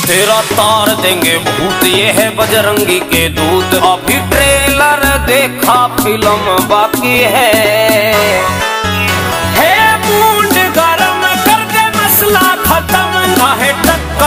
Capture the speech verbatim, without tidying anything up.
तेरा तार देंगे भूत, ये है बजरंगी के दूत। अभी ट्रेलर देखा, फिल्म बाकी है।